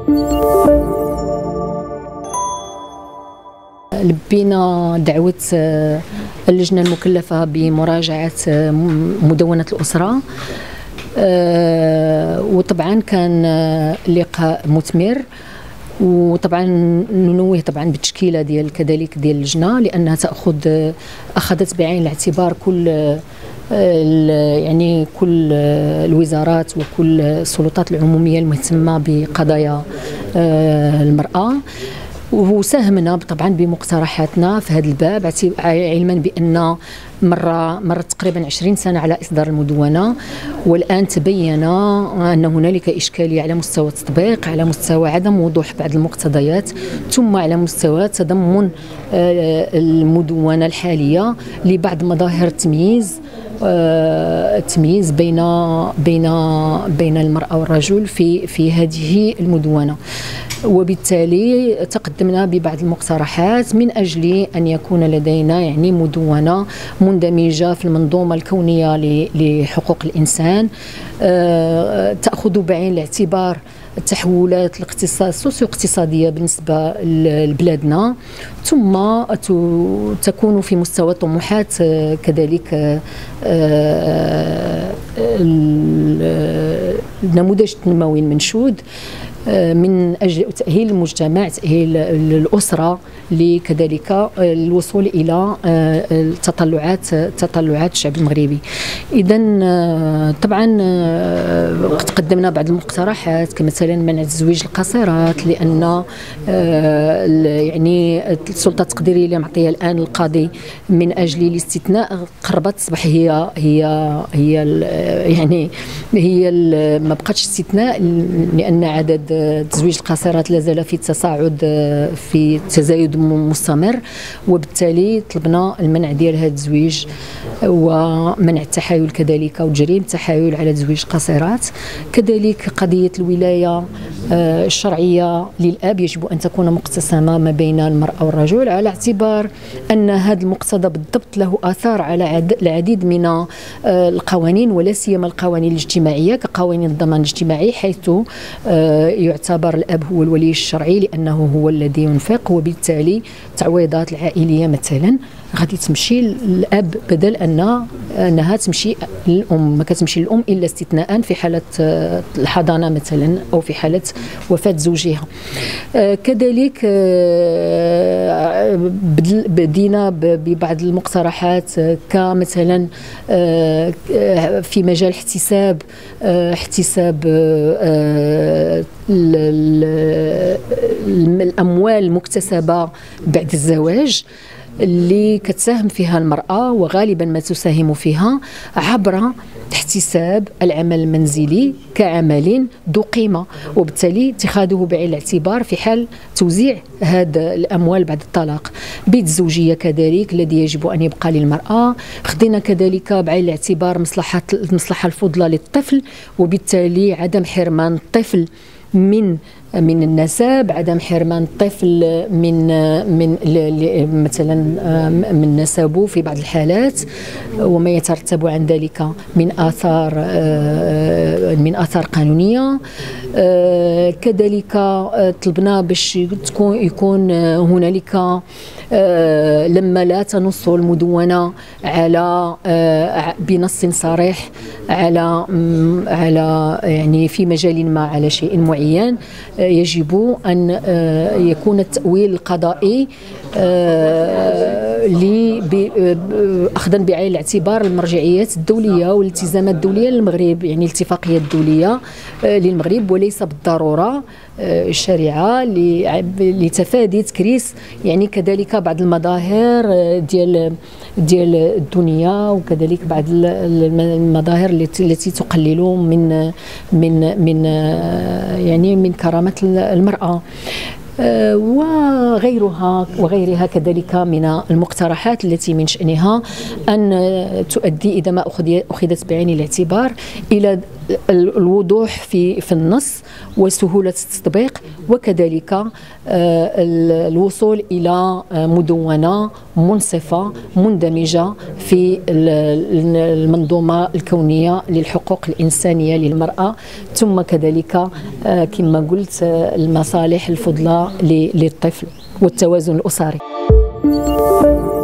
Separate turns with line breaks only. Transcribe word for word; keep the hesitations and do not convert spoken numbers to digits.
لبينا دعوة اللجنة المكلفة بمراجعة مدونة الأسرة، وطبعا كان لقاء مثمر، وطبعا ننوه طبعا بالتشكيله ديال كذلك ديال اللجنه، لانها تاخذ اخذت بعين الاعتبار كل يعني كل الوزارات وكل السلطات العموميه المهتمه بقضايا المراه، وساهمنا طبعا بمقترحاتنا في هذا الباب، علما بان مره مرت تقريبا عشرين سنه على اصدار المدونه، والان تبين ان هنالك اشكاليه على مستوى التطبيق، على مستوى عدم وضوح بعض المقتضيات، ثم على مستوى تضمن المدونه الحاليه لبعض مظاهر التمييز التمييز بين بين بين المراه والرجل في في هذه المدونه. وبالتالي تقدمنا ببعض المقترحات من اجل ان يكون لدينا يعني مدونه مندمجه في المنظومه الكونيه لحقوق الانسان، تاخذ بعين الاعتبار التحولات الاقتصاد السوسيو اقتصاديه بالنسبه لبلادنا، ثم تكون في مستوى طموحات كذلك النموذج التنموي المنشود من اجل تاهيل المجتمع، تاهيل الاسره لكذلك الوصول الى التطلعات تطلعات الشعب المغربي. اذا طبعا قد قدمنا بعض المقترحات كمثلا منع تزويج القاصرات، لان يعني السلطه التقديريه اللي معطيه الان القاضي من اجل الاستثناء قربت تصبح هي هي هي يعني هي ما بقاتش استثناء، لان عدد تزويج القاصرات لا زال في تصاعد في تزايد مستمر، وبالتالي طلبنا المنع ديال هذا التزويج ومنع التحايل كذلك وجريمه التحايل على تزويج القاصرات. كذلك قضيه الولايه الشرعيه للاب يجب ان تكون مقتسمه ما بين المراه والرجل، على اعتبار ان هذا المقتضى بالضبط له اثار على العديد من القوانين، ولا سيما القوانين الاجتماعيه كقوانين الضمان الاجتماعي، حيث يعتبر الاب هو الولي الشرعي لانه هو الذي ينفق، وبالتالي التعويضات العائليه مثلا غادي تمشي للاب بدل ان انها تمشي للام، ما كتمشي للام الا استثناء في حاله الحضانه مثلا او في حاله وفاه زوجها. كذلك بدينا ببعض المقترحات كمثلا في مجال احتساب احتساب الاموال المكتسبه بعد الزواج اللي كتساهم فيها المرأة، وغالبا ما تساهم فيها عبر احتساب العمل المنزلي كعمل ذو قيمة، وبالتالي اتخاذه بعين الاعتبار في حال توزيع هذا الأموال بعد الطلاق. بيت الزوجية كذلك الذي يجب أن يبقى للمرأة، خدينا كذلك بعين الاعتبار مصلحة المصلحة الفضلى للطفل، وبالتالي عدم حرمان الطفل من من النسب، عدم حرمان الطفل من من مثلا من نسبه في بعض الحالات وما يترتب عن ذلك من آثار من آثار قانونية. كذلك طلبنا باش تكون يكون هنالك لما لا تنص المدونة على بنص صريح على على يعني في مجال ما على شيء معين، يجب أن يكون التأويل القضائي أخذا بعين الاعتبار المرجعيات الدولية والالتزامات الدولية للمغرب، يعني الاتفاقية الدولية للمغرب، وليس بالضرورة الشريعة لتفادي تكريس يعني كذلك بعض المظاهر ديال ديال الدنيا، وكذلك بعض المظاهر التي تقلل من من من يعني من كرامة المرأة وغيرها وغيرها كذلك من المقترحات التي من شأنها أن تؤدي إذا ما أخذت بعين الاعتبار إلى الوضوح في في النص وسهولة التطبيق، وكذلك الوصول إلى مدونة منصفة مندمجة في المنظومة الكونية للحقوق الإنسانية للمرأة، ثم كذلك كما قلت المصالح الفضلى للطفل والتوازن الأسري.